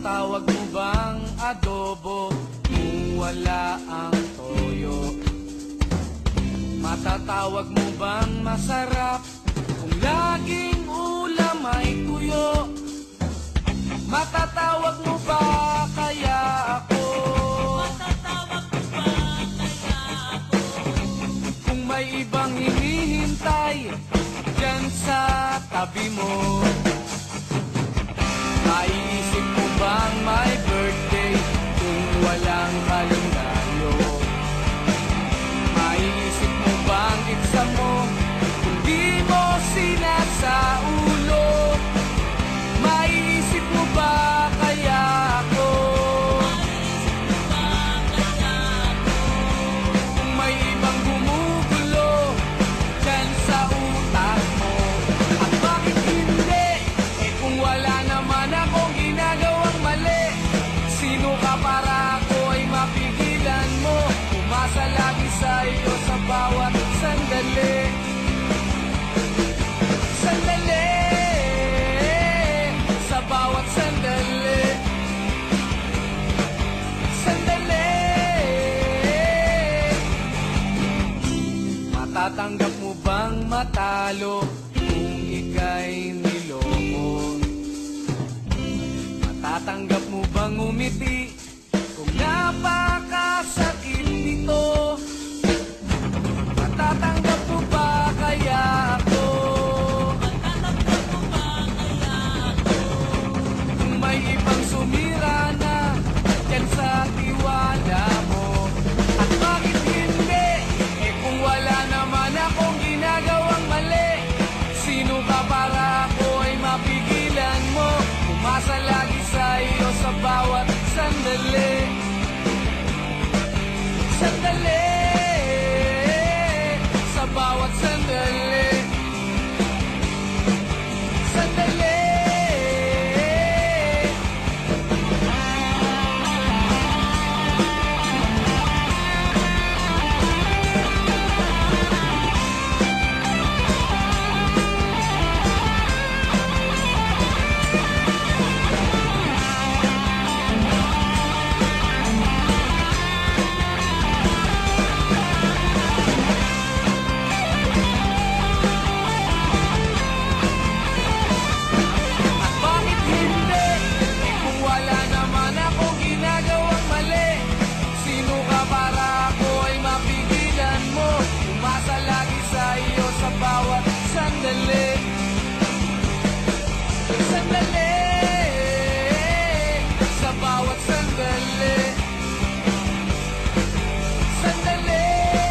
Matatawag mo bang adobo kung wala ang toyo? Matatawag mo bang masarap kung laging ulam ay tuyo? Matatawag mo ba kaya ako? Matatawag mo ba kaya ako? Kung may ibang hinihintay dyan sa tabi mo, maiisip mo bang may birthday kung walang kalendaryo? Maiisip mo bang exam mo kung di mo sinasaulo? Maiisip mo ba kaya ako? Maisip mo ba kaya ako? Kung may ibang gumugulo dyan sa utak mo, at bakit hindi? Eh kung wala naman akong ginagawang mali, sino ka para ako ay mapigilan mo? Umasa lagi sa iyo sa bawat sandali. Sandali, sa bawat sandali. Sandali. Matatanggap mo bang matalo kung ika'y niloko? Matatanggap mo bang umiti kung napakasakit nito? Matatanggap mo ba kaya ako? Matatawag mo ba kaya ako? Kung may ibang sumira na dyan sa tiwala mo, at bakit hindi? Eh kung wala naman akong ginagawang mali, sino ka para ako ay mapigilan mo? Umasa lagi sa iyo sa bawat sandali. Sandali, sa bawat sandali. Sandali. At bakit hindi? Eh kung wala naman akong ginagawang mali, sino ka para ako ay mapigilan mo? Umasa lagi sa iyo sa bawat sandali. Sandali, sa bawat sandali. Sandali.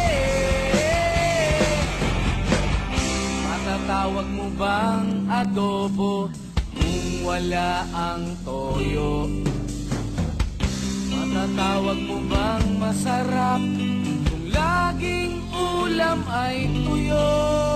Matatawag mo bang adobo kung wala ang toyo? Matatawag mo bang masarap kung laging ulam ay tuyo?